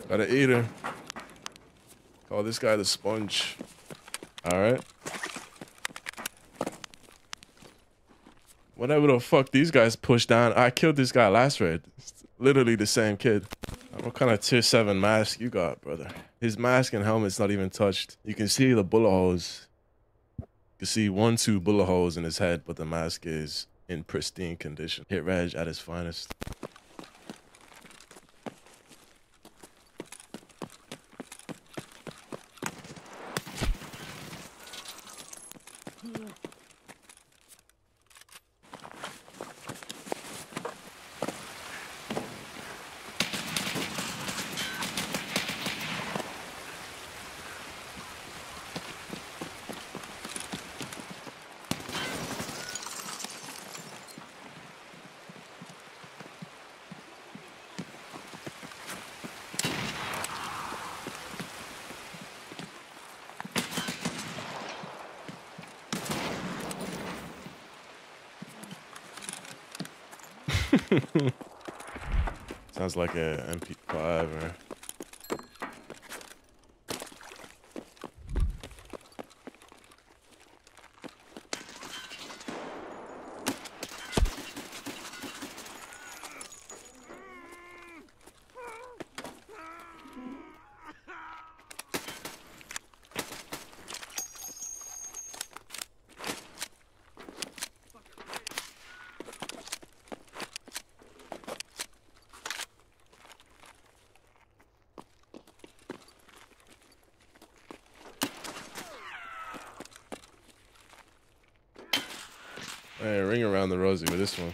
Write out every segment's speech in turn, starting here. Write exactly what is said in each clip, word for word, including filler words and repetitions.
Gotta eat her. Call this guy the sponge. All right. Whatever the fuck these guys push down. I killed this guy last raid. It's literally the same kid. What kind of tier seven mask you got, brother? His mask and helmet's not even touched. You can see the bullet holes. You can see one, two bullet holes in his head, but the mask is in pristine condition. Hit Reg at his finest. Sounds like a M P five or... Hey, ring around the rosy with this one.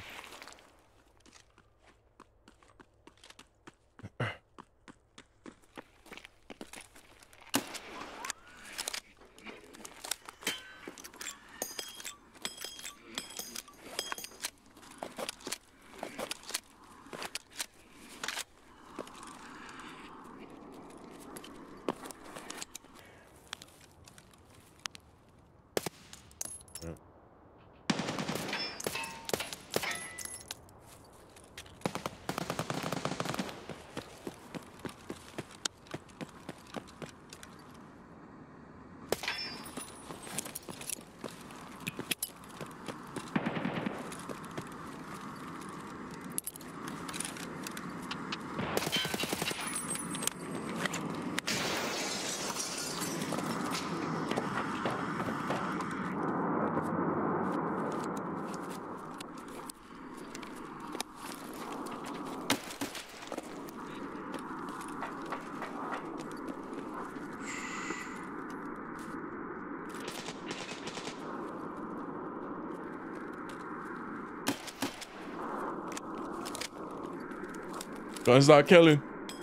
Gonna start killing.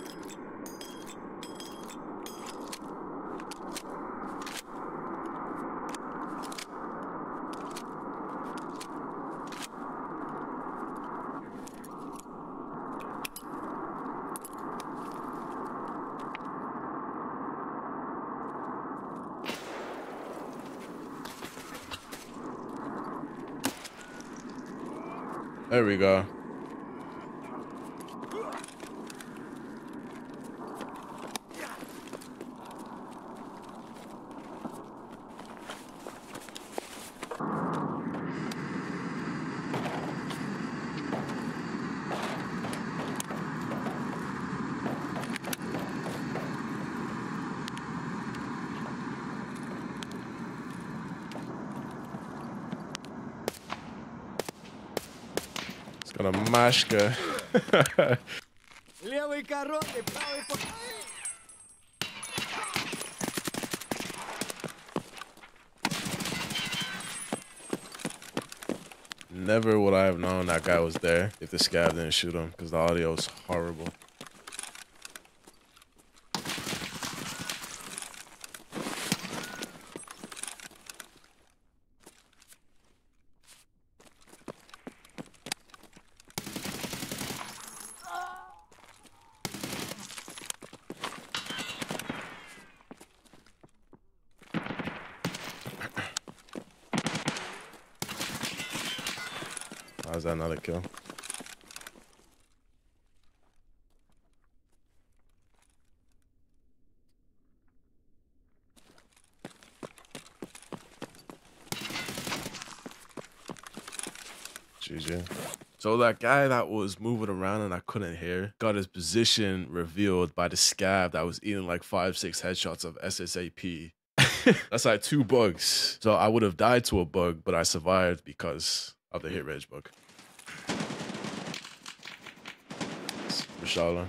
There we go. Gonna mashka. Never would I have known that guy was there if the scav didn't shoot him, because the audio is horrible. How's that another kill? G G. So that guy that was moving around and I couldn't hear got his position revealed by the scab that was eating like five, six headshots of S S A P. That's like two bugs. So I would have died to a bug, but I survived because of the hit rage bug. Mashallah.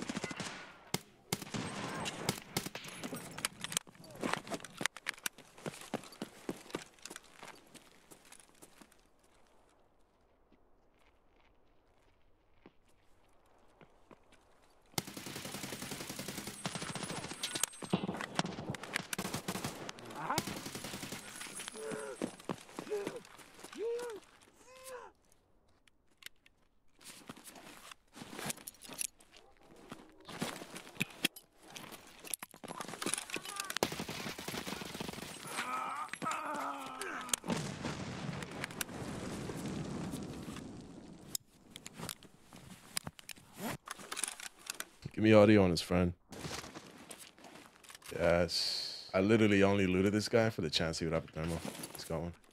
Give me audio on his friend. Yes. I literally only looted this guy for the chance he would have a thermal. He's got one.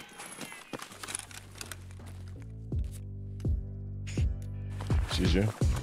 G G.